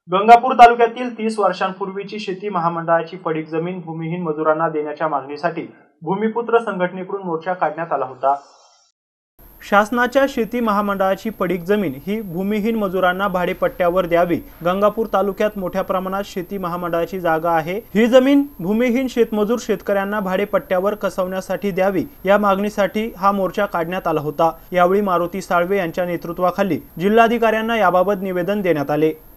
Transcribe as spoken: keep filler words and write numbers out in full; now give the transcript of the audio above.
गंगापूर तालुक्यातील तीस वर्षांपूर्वीची शेती महामंडळाची पडीक जमीन भूमिहीन मजुरांना देण्याच्या मागणीसाठी भूमिपुत्र संघटनेकडून मोर्चा काढण्यात आला होता। शासनाच्या शेती महामंडळाची पडीक जमीन ही भूमिहीन मजुरांना भाडेपट्ट्यावर द्यावी। गंगापूर तालुक्यात मोठ्या प्रमाणात शेती महामंडळाची जागा आहे। ही जमीन भूमिहीन शेतमजूर शेतकऱ्यांना भाडेपट्ट्यावर कसवण्यासाठी द्यावी या मागणीसाठी हा मोर्चा काढण्यात आला होता। यावेळी मारुती साळवे यांच्या नेतृत्वाखाली जिल्हाधिकाऱ्यांना याबाबत निवेदन देण्यात आले।